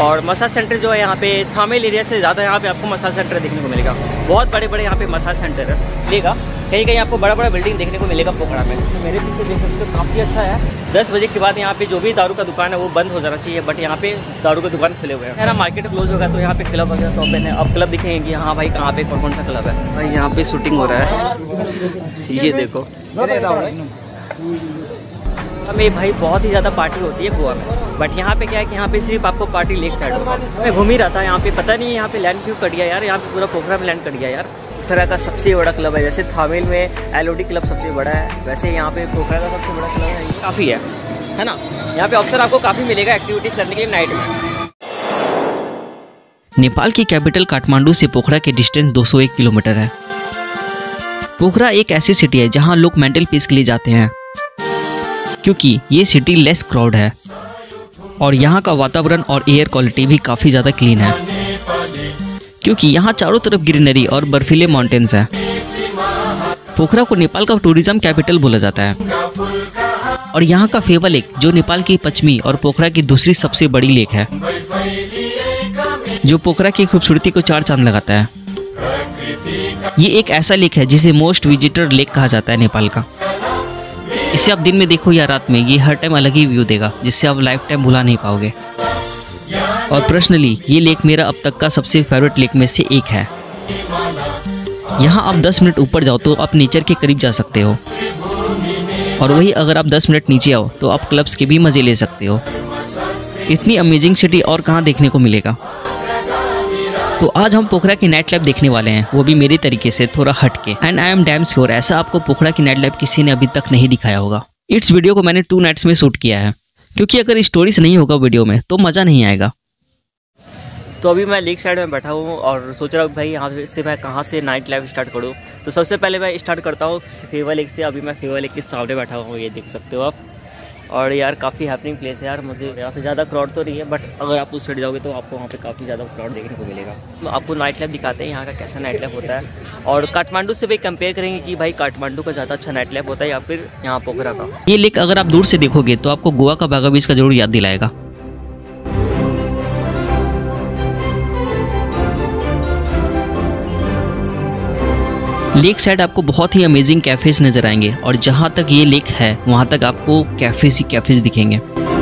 और massage centre जो है यहाँ पे थामेल एरिया से ज़्यादा यहाँ पे आपको मसाज सेंटर देखने को मिलेगा। बहुत बड़े बड़े यहाँ पे मसाज सेंटर मिलेगा। कहीं कहीं आपको बड़ा बड़ा बिल्डिंग देखने को मिलेगा पोखरा में। तो मेरे पीछे देख सकते हो काफ़ी अच्छा है। 10 बजे के बाद यहाँ पे जो भी दारू का दुकान है वो बंद हो जाना चाहिए, बट यहाँ पे दारू का दुकान खुले हुए हैं। मेरा मार्केट क्लोज होगा तो यहाँ पे क्लब वगैरह तो ओपन है। अब क्लब दिखेंगे कि हाँ भाई कहाँ पे कौन कौन सा क्लब है। भाई यहाँ पे शूटिंग हो रहा है, ये देखो। हमें भाई बहुत ही ज़्यादा पार्टी होती है गोवा में, बट यहाँ पे क्या है कि यहाँ पे सिर्फ आपको पार्टी लेक साइड होगा। मैं घूम ही रहा था यहाँ पे, पता नहीं यहाँ पे लैंड क्यों कट गया यार। यहाँ पे पूरा पोखरा में लैंड कट गया यार। पोखरा का सबसे बड़ा क्लब है, जैसे थामेल में एलओडी क्लब सबसे बड़ा है, वैसे यहाँ पे पोखरा का सबसे बड़ा क्लब है। ये काफ़ी है ना। यहाँ पे अवसर आपको काफ़ी मिलेगा एक्टिविटीज़ करने के लिए नाइट में। नेपाल की कैपिटल काठमांडू से पोखरा के डिस्टेंस 201 किलोमीटर है। पोखरा एक ऐसी सिटी है जहाँ लोग मेंटल पीस के लिए जाते हैं, क्योंकि ये सिटी लेस क्राउड है और यहाँ का वातावरण और एयर क्वालिटी भी काफ़ी ज़्यादा क्लीन है, क्योंकि यहाँ चारों तरफ ग्रीनरी और बर्फीले माउंटेन्स हैं। पोखरा को नेपाल का टूरिज्म कैपिटल बोला जाता है और यहाँ का फेवा लेक, जो नेपाल की पश्चिमी और पोखरा की दूसरी सबसे बड़ी लेक है, जो पोखरा की खूबसूरती को 4 चांद लगाता है। ये एक ऐसा लेक है जिसे मोस्ट विजिटर लेक कहा जाता है नेपाल का। इसे आप दिन में देखो या रात में, ये हर टाइम अलग ही व्यू देगा, जिससे आप लाइफ टाइम भुला नहीं पाओगे। और पर्सनली ये लेक मेरा अब तक का सबसे फेवरेट लेक में से एक है। यहाँ आप 10 मिनट ऊपर जाओ तो आप नेचर के करीब जा सकते हो, और वही अगर आप 10 मिनट नीचे आओ तो आप क्लब्स के भी मज़े ले सकते हो। इतनी अमेजिंग सिटी और कहाँ देखने को मिलेगा। तो आज हम पोखरा की नाइट लाइफ देखने वाले हैं, वो भी मेरे तरीके से थोड़ा हटके। And I am damn sure ऐसा आपको पोखरा की नाइट लाइफ किसी ने अभी तक नहीं दिखाया होगा। इस वीडियो को मैंने 2 नाइट्स में शूट किया है, क्योंकि अगर स्टोरीज नहीं होगा वीडियो में तो मज़ा नहीं आएगा। तो अभी मैं लेक साइड में बैठा हूँ और सोच रहा हूँ भाई यहाँ से मैं कहाँ से नाइट लाइफ स्टार्ट करूँ। तो सबसे पहले मैं स्टार्ट करता हूँ फेवा लेक से। अभी मैं फेवा लेक के सामने बैठा हूँ, ये देख सकते हो आप। और यार काफ़ी हैपनिंग प्लेस है यार। मुझे यहाँ पे ज़्यादा क्राउड तो नहीं है, बट अगर आप उस साइड जाओगे तो आपको वहाँ पे काफ़ी ज़्यादा क्राउड देखने को मिलेगा। तो आपको नाइट लाइफ दिखाते हैं यहाँ का कैसा नाइट लाइफ होता है, और काठमांडू से भी कंपेयर करेंगे कि भाई काठमांडू का ज़्यादा अच्छा नाइट लाइफ होता है या फिर यहाँ पोखरा का। ये लेक अगर आप दूर से देखोगे तो आपको गोवा का बागा बीच का जरूर याद दिलाएगा। लेक साइड आपको बहुत ही अमेजिंग कैफेज नजर आएंगे, और जहां तक ये लेक है वहां तक आपको कैफेज ही कैफेज दिखेंगे।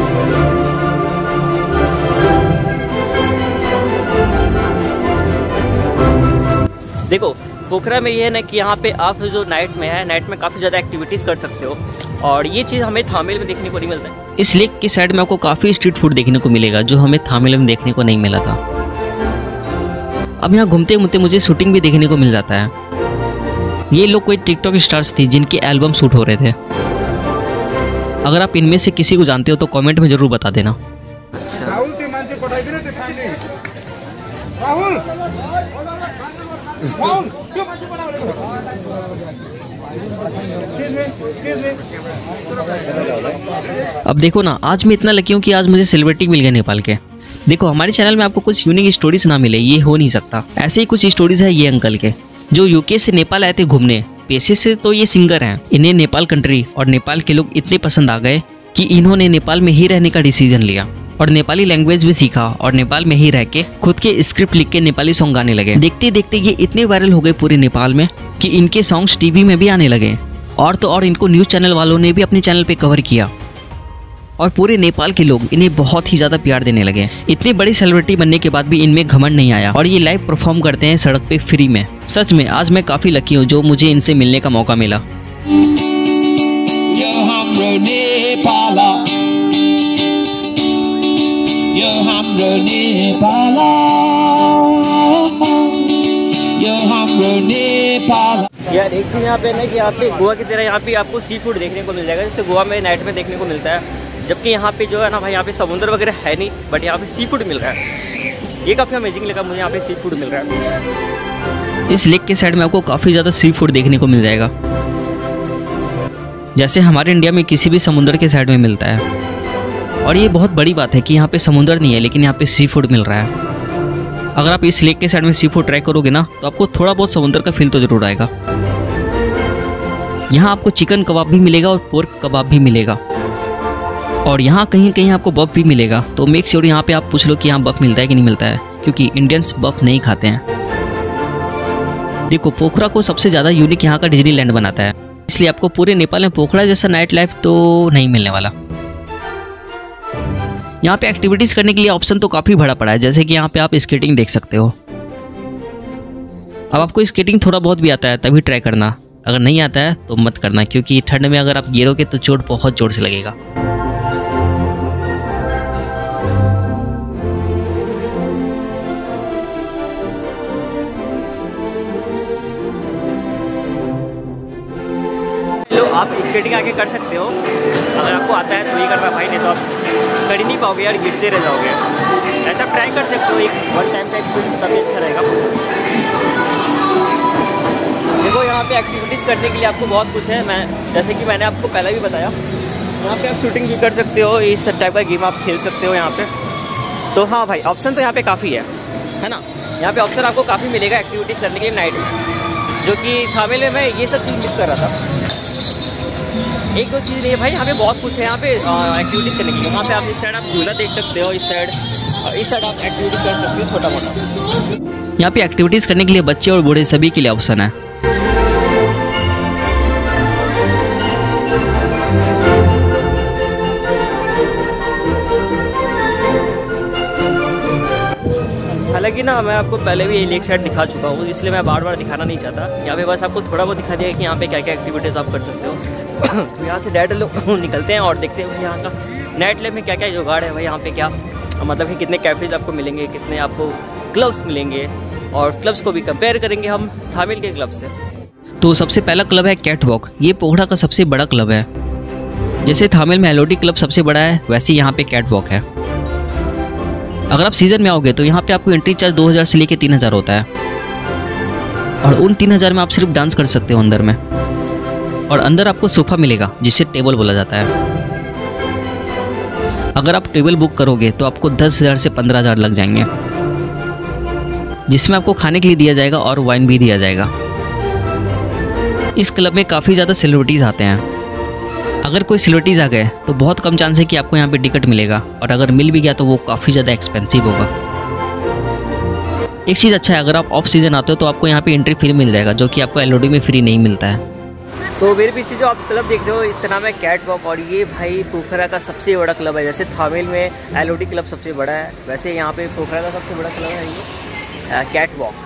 देखो पोखरा में ये है ना कि यहाँ पे आप जो नाइट में है, नाइट में काफ़ी ज़्यादा एक्टिविटीज़ कर सकते हो, और ये चीज़ हमें थामेल में देखने को नहीं मिलता है। इस लेक की साइड में आपको काफ़ी स्ट्रीट फूड देखने को मिलेगा, जो हमें थामेल में देखने को नहीं मिला था। अब यहाँ घूमते घूमते मुझे शूटिंग भी देखने को मिल जाता है। ये लोग कोई टिकटॉक स्टार्स थे जिनके एल्बम शूट हो रहे थे। अगर आप इनमें से किसी को जानते हो तो कमेंट में जरूर बता देना। अच्छा राहुल ते मान्छे पठाइदिनु त्यो खाली राहुल राहुल त्यो मान्छे पठाउनु अब देखो ना, आज मैं इतना लकी हूँ कि आज मुझे सेलिब्रिटी मिल गए नेपाल के। देखो हमारे चैनल में आपको कुछ यूनिक स्टोरीज ना मिले, ये हो नहीं सकता। ऐसे ही कुछ स्टोरीज है ये अंकल के, जो यूके से नेपाल आए थे घूमने। पेशे से तो ये सिंगर हैं। इन्हें नेपाल कंट्री और नेपाल के लोग इतने पसंद आ गए कि इन्होंने नेपाल में ही रहने का डिसीजन लिया, और नेपाली लैंग्वेज भी सीखा, और नेपाल में ही रह के खुद के स्क्रिप्ट लिख के नेपाली सॉन्ग गाने लगे। देखते देखते ये इतने वायरल हो गए पूरे नेपाल में कि इनके सॉन्ग्स टीवी में भी आने लगे, और तो और इनको न्यूज़ चैनल वालों ने भी अपने चैनल पे कवर किया, और पूरे नेपाल के लोग इन्हें बहुत ही ज़्यादा प्यार देने लगे। इतनी बड़ी सेलिब्रिटी बनने के बाद भी इनमें घमंड नहीं आया, और ये लाइव परफॉर्म करते हैं सड़क पे फ्री में। सच में आज मैं काफ़ी लकी हूँ जो मुझे इनसे मिलने का मौका मिला। यार एक चीज़ यहाँ पे ना कि यहाँ पे गोवा की तरह यहाँ पे आपको सी फूड देखने को मिल जाएगा, जैसे गोवा में नाइट में देखने को मिलता है, जबकि यहाँ पे जो है ना भाई यहाँ पे समुद्र वगैरह है नहीं, बट यहाँ पे सी फूड मिल रहा है। ये काफ़ी अमेजिंग लगा मुझे, यहाँ पे सी फूड मिल रहा है। इस लेक के साइड में आपको काफ़ी ज़्यादा सी फूड देखने को मिल जाएगा, जैसे हमारे इंडिया में किसी भी समुद्र के साइड में मिलता है। और ये बहुत बड़ी बात है कि यहाँ पे समुद्र नहीं है, लेकिन यहाँ पे सी फूड मिल रहा है। अगर आप इस लेक के साइड में सी फूड ट्राई करोगे ना, तो आपको थोड़ा बहुत समुद्र का फील तो जरूर आएगा। यहाँ आपको चिकन कबाब भी मिलेगा और पोर्क कबाब भी मिलेगा। और यहाँ कहीं कहीं आपको बफ भी मिलेगा, तो मेक श्योर यहाँ पे आप पूछ लो कि यहाँ बफ मिलता है कि नहीं मिलता है, क्योंकि इंडियंस बफ नहीं खाते हैं। देखो पोखरा को सबसे ज़्यादा यूनिक यहाँ का डिज्नीलैंड बनाता है, इसलिए आपको पूरे नेपाल में पोखरा जैसा नाइट लाइफ तो नहीं मिलने वाला। यहाँ पे एक्टिविटीज़ करने के लिए ऑप्शन तो काफ़ी बड़ा पड़ा है, जैसे कि यहाँ पे आप स्केटिंग देख सकते हो। अब आपको स्केटिंग थोड़ा बहुत भी आता है तभी ट्राई करना, अगर नहीं आता है तो मत करना, क्योंकि ठंड में अगर आप गिरोगे तो चोट बहुत जोर से लगेगा। आप स्केटिंग आगे कर सकते हो, अगर आपको आता है तो ही करना भाई, नहीं तो आप कर ही नहीं पाओगे यार, गिरते रह जाओगे। ऐसा ट्राई कर सकते हो, एक वन टाइम का एक्सपीरियंस काफ़ी अच्छा रहेगा। देखो यहाँ पे एक्टिविटीज़ करने के लिए आपको बहुत कुछ है, जैसे कि मैंने आपको पहले भी बताया, यहाँ पे आप शूटिंग भी कर सकते हो, इस टाइप का गेम आप खेल सकते हो यहाँ पे। तो हाँ भाई ऑप्शन तो यहाँ पे काफ़ी है ना, यहाँ पे ऑप्शन आपको काफ़ी मिलेगा एक्टिविटीज़ करने के लिए नाइट में, जो कि थामेल में मैं ये सब चीज़ मिस कर रहा था। एक दो चीज़ नहीं है भाई, यहाँ पे बहुत कुछ है यहाँ पे एक्टिविटीज़ करने के लिए। वहाँ पे आप इस साइड आप झूला देख सकते हो, इस साइड आप एक्टिविटीज़ कर सकते हो छोटा मोटा। यहाँ पे एक्टिविटीज़ करने के लिए बच्चे और बूढ़े सभी के लिए ऑप्शन है। हालांकि ना मैं आपको पहले भी ये लेक साइड दिखा चुका हूँ, इसलिए मैं बार बार दिखाना नहीं चाहता। यहाँ पे बस आपको थोड़ा बहुत दिखा दिया कि यहाँ पे क्या क्या एक्टिविटीज़ आप कर सकते हो। यहाँ से डायरेक्ट लोग निकलते हैं और देखते हैं यहाँ का नाइट लाइफ में क्या क्या जुगाड़ है भाई, यहाँ पे क्या मतलब कि कितने कैफेज आपको मिलेंगे, कितने आपको क्लब्स मिलेंगे, और क्लब्स को भी कंपेयर करेंगे हम थामेल के क्लब से। तो सबसे पहला क्लब है कैट वॉक, ये पोखरा का सबसे बड़ा क्लब है। जैसे थामेल में एलओडी क्लब सबसे बड़ा है, वैसे यहाँ पे कैट वॉक है। अगर आप सीज़न में आओगे तो यहाँ पे आपको एंट्री चार्ज 2000 से लेके 3000 होता है, और उन 3000 में आप सिर्फ डांस कर सकते हो अंदर में। और अंदर आपको सोफ़ा मिलेगा जिसे टेबल बोला जाता है। अगर आप टेबल बुक करोगे तो आपको 10,000 से 15,000 लग जाएंगे, जिसमें आपको खाने के लिए दिया जाएगा और वाइन भी दिया जाएगा। इस क्लब में काफ़ी ज़्यादा सेलिब्रिटीज़ आते हैं। अगर कोई सेलिब्रिटीज़ आ गए तो बहुत कम चांस है कि आपको यहाँ पे टिकट मिलेगा, और अगर मिल भी गया तो वो काफ़ी ज़्यादा एक्सपेंसिव होगा। एक चीज़ अच्छा है, अगर आप ऑफ सीज़न आते हो तो आपको यहाँ पे एंट्री फ्री मिल जाएगा, जो कि आपको एलओडी में फ्री नहीं मिलता है। तो मेरे पीछे जो आप क्लब देख रहे हो इसका नाम है कैट वॉक, और ये भाई पोखरा का सबसे बड़ा क्लब है। जैसे थामेल में एलओडी क्लब सबसे बड़ा है, वैसे यहाँ पे पोखरा का सबसे बड़ा क्लब है ये कैट वॉक।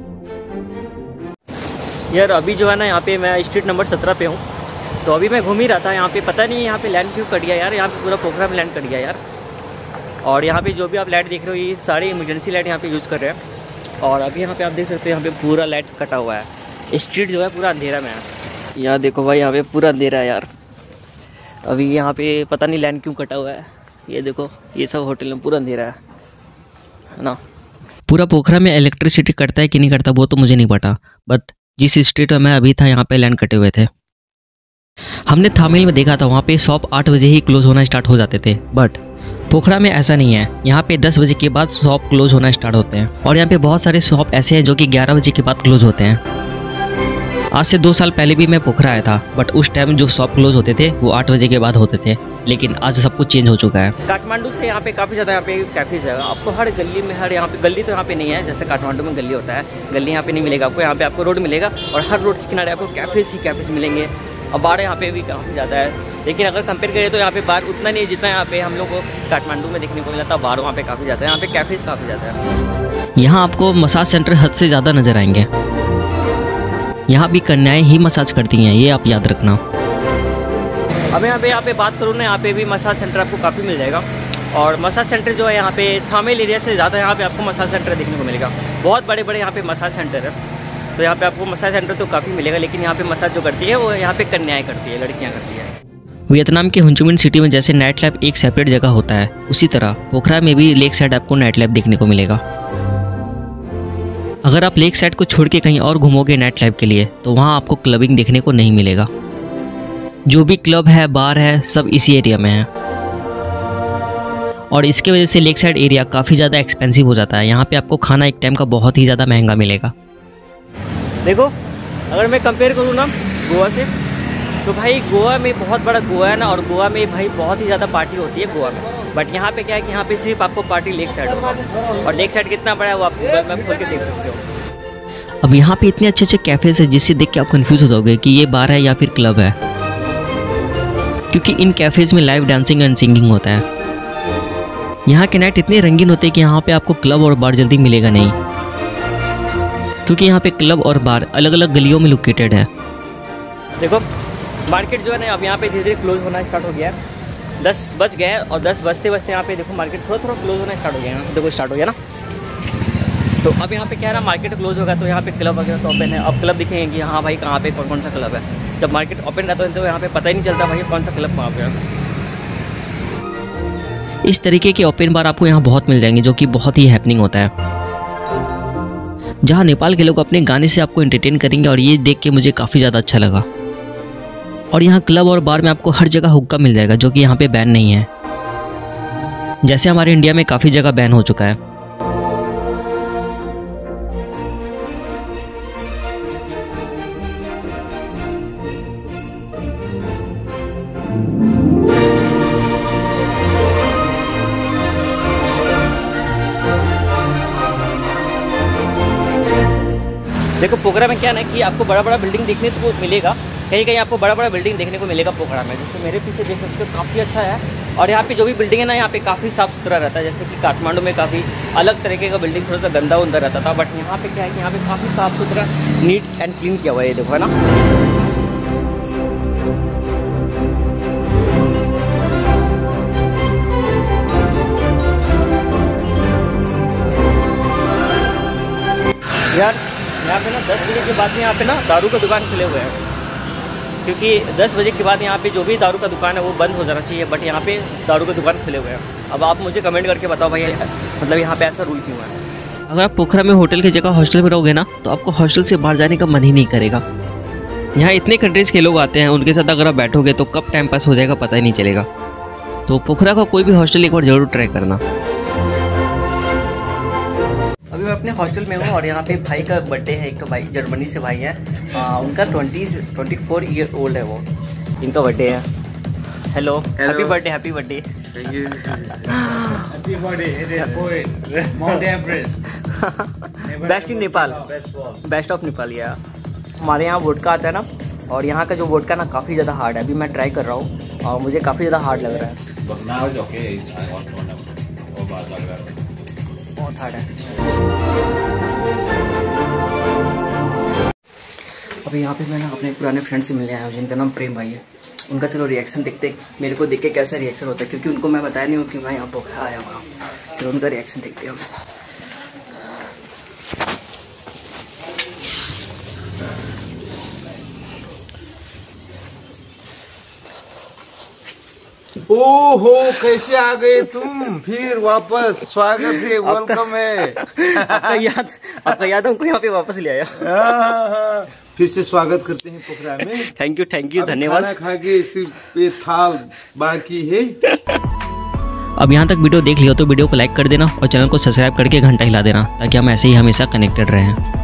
यार अभी जो है ना यहाँ पे मैं स्ट्रीट नंबर 17 पे हूँ, तो अभी मैं घूम ही रहा था यहाँ पे, पता नहीं यहाँ पे लैंड क्यों कट गया यार, यहाँ पे पूरा पोखरा में लैंड कट गया यार। और यहाँ पे जो भी आप लाइट देख रहे हो ये सारी इमरजेंसी लाइट यहाँ पे यूज़ कर रहे हैं। और अभी यहाँ पे आप देख सकते हो यहाँ पे पूरा लाइट कटा हुआ है, स्ट्रीट जो है पूरा अंधेरा में है। यहाँ देखो भाई यहाँ पे पूरा अंधेरा है यार, अभी यहाँ पे पता नहीं लैंड क्यों कटा हुआ है। ये देखो ये सब होटल में पूरा अंधेरा है ना। पूरा पोखरा में इलेक्ट्रिसिटी कटता है कि नहीं कटता वो तो मुझे नहीं पता, बट जिस स्ट्रीट में मैं अभी था यहाँ पे लैंड कटे हुए थे। हमने थामेल में देखा था वहाँ पे शॉप 8 बजे ही क्लोज होना स्टार्ट हो जाते थे, बट पोखरा में ऐसा नहीं है। यहाँ पे 10 बजे के बाद शॉप क्लोज होना स्टार्ट होते हैं, और यहाँ पे बहुत सारे शॉप ऐसे हैं जो कि 11 बजे के बाद क्लोज होते हैं। आज से 2 साल पहले भी मैं पोखरा आया था, बट उस टाइम जो शॉप क्लोज होते थे वो 8 बजे के बाद होते थे, लेकिन आज सब कुछ चेंज हो चुका है। काठमांडू से यहाँ पे काफ़ी ज़्यादा यहाँ पे कैफेज है, आपको हर गली में, हर यहाँ पे गली तो यहाँ पे नहीं है जैसे काठमांडू में गली होता है, गली यहाँ पे नहीं मिलेगा आपको। यहाँ पे आपको रोड मिलेगा, और हर रोड के किनारे आपको कैफेज ही कैफेज मिलेंगे, और बार यहाँ पे भी काफ़ी ज़्यादा है। लेकिन अगर कंपेयर करें तो यहाँ पे बार उतना नहीं जितना यहाँ पे हम लोग को काठमांडू में देखने को मिला था। बार वहाँ पे काफ़ी ज़्यादा है, यहाँ पे कैफेज काफ़ी ज़्यादा है। यहाँ आपको मसाज सेंटर हद से ज़्यादा नजर आएंगे। यहाँ भी कन्याएं ही मसाज करती हैं, ये आप याद रखना। अब यहाँ पे बात करूँ ना, यहाँ पे भी मसाज सेंटर आपको काफ़ी मिल जाएगा। और मसाज सेंटर जो है यहाँ पे थामेल एरिया से ज़्यादा यहाँ पे आपको मसाज सेंटर देखने को मिलेगा। बहुत बड़े बड़े यहाँ पे मसाज सेंटर है, तो यहाँ पे आपको मसाज सेंटर तो काफ़ी मिलेगा। लेकिन यहाँ पे मसाज जो करती है वो यहाँ पे कन्याएं करती है, लड़कियाँ करती है। वियतनाम के हुंचुमिन सिटी में जैसे नाइट लाइफ एक सेपरेट जगह होता है, उसी तरह पोखरा में भी लेक साइड आपको नाइट लाइफ देखने को मिलेगा। अगर आप लेक साइड को छोड़ के कहीं और घूमोगे नाइट लाइफ के लिए तो वहाँ आपको क्लबिंग देखने को नहीं मिलेगा। जो भी क्लब है, बार है, सब इसी एरिया में है, और इसके वजह से लेक साइड एरिया काफ़ी ज़्यादा एक्सपेंसिव हो जाता है। यहाँ पे आपको खाना एक टाइम का बहुत ही ज़्यादा महंगा मिलेगा। देखो अगर मैं कंपेयर करूँ ना गोवा से, तो भाई गोवा में बहुत बड़ा गोवा है ना, और गोवा में भाई बहुत ही ज़्यादा पार्टी होती है गोवा में। बट यहाँ पे क्या है कि यहाँ पे सिर्फ आपको पार्टी लेक साइड होगा, और लेक साइड कितना बड़ा है वो आप गूगल मैप खोल के देख सकते हो। अब यहाँ पे इतने अच्छे अच्छे कैफ़ेज़ हैं जिससे देख के आप कंफ्यूज हो जाओगे कि ये बार है या फिर क्लब है, क्योंकि इन कैफ़ेज़ में लाइव डांसिंग एंड सिंगिंग होता है। यहाँ के नाइट इतने रंगीन होते हैं कि यहाँ पे आपको क्लब और बार जल्दी मिलेगा नहीं, क्योंकि यहाँ पे क्लब और बार अलग अलग गलियों में लोकेटेड है। देखो मार्केट जो है ना अब यहाँ पे धीरे धीरे क्लोज होना स्टार्ट हो गया है। 10 बज गए और 10 बजते बजते यहाँ पे देखो मार्केट थोड़ा थोड़ा क्लोज होना स्टार्ट हो गया है। यहाँ से देखो स्टार्ट हो गया ना, तो अब यहाँ पे क्या है ना, मार्केट क्लोज होगा तो यहाँ पे क्लब वगैरह तो ओपन है। अब क्लब दिखेंगे कि हाँ भाई कहाँ पे कौन कौन सा क्लब है। जब मार्केट ओपन रहता है तो यहाँ पे पता ही नहीं चलता भाई कौन सा क्लब कहाँ पे है। इस तरीके के ओपन बार आपको यहाँ बहुत मिल जाएंगे, जो कि बहुत ही हैपनिंग होता है, जहाँ नेपाल के लोग अपने गाने से आपको एंटरटेन करेंगे, और ये देख के मुझे काफ़ी ज़्यादा अच्छा लगा। और यहाँ क्लब और बार में आपको हर जगह हुक्का मिल जाएगा, जो कि यहाँ पे बैन नहीं है, जैसे हमारे इंडिया में काफ़ी जगह बैन हो चुका है। देखो पोखरा में क्या ना कि आपको बड़ा बड़ा बिल्डिंग देखने को मिलेगा, कहीं कहीं आपको बड़ा बड़ा बिल्डिंग देखने को मिलेगा पोखरा में। जैसे मेरे पीछे देख सकते हो काफ़ी अच्छा है, और यहाँ पे जो भी बिल्डिंग है ना यहाँ पे काफ़ी साफ़ सुथरा रहता है। जैसे कि काठमांडू में काफ़ी अलग तरीके का बिल्डिंग थोड़ा सा गंदा उंदा रहता था, बट यहाँ पे क्या है कि यहाँ पे काफ़ी साफ़ सुथरा नीट एंड क्लीन किया हुआ है। ये देखो है ना, यार यहाँ पे ना 10 बजे के बाद में यहाँ पे ना दारू का दुकान खुले हुए हैं, क्योंकि 10 बजे के बाद यहाँ पे जो भी दारू का दुकान है वो बंद हो जाना चाहिए, बट यहाँ पे दारू का दुकान खुले हुए हैं। अब आप मुझे कमेंट करके बताओ भाई मतलब यहाँ पे ऐसा रूल क्यों है। अगर आप पोखरा में होटल की जगह हॉस्टल में रहोगे ना, तो आपको हॉस्टल से बाहर जाने का मन ही नहीं करेगा। यहाँ इतने कंट्रीज़ के लोग आते हैं, उनके साथ अगर आप बैठोगे तो कब टाइम पास हो जाएगा पता ही नहीं चलेगा। तो पोखरा का कोई भी हॉस्टल एक बार ज़रूर ट्राई करना। अभी मैं अपने हॉस्टल में हूँ, और यहाँ पे भाई का बर्थडे है। एक तो भाई जर्मनी से भाई है, उनका 24 ईयर ओल्ड है वो, इनका बर्थडे है। Hello, happy birthday, happy birthday. Happy birthday, Mount Everest। Best in Nepal, best of Nepal. या हमारे यहाँ वोडका आता है ना, और यहाँ का जो वोडका ना काफ़ी ज़्यादा हार्ड है। अभी मैं ट्राई कर रहा हूँ और मुझे काफ़ी ज़्यादा हार्ड लग रहा है, बहुत हार्ड है। अभी यहाँ पे मैं ना अपने पुराने फ्रेंड से मिलने आया हूँ, जिनका नाम प्रेम भाई है। उनका चलो रिएक्शन देखते, मेरे को देख के कैसा रिएक्शन होता है, क्योंकि उनको मैं बताया नहीं हूँ कि मैं यहाँ पोखरा आया हुआ। चलो उनका रिएक्शन देखते हैं। ओहो, कैसे आ गए तुम फिर वापस? स्वागत है, वेलकम है। आपका याद हमको यहाँ पे वापस ले आया। हाँ, फिर से स्वागत करते हैं पोखरा में। थैंक यू, धन्यवाद। खाना खा के सिर्फ ये थाल बाकी है। अब यहाँ तक वीडियो देख लिया तो वीडियो को लाइक कर देना, और चैनल को सब्सक्राइब करके घंटा हिला देना, ताकि हम ऐसे ही हमेशा कनेक्टेड रहें।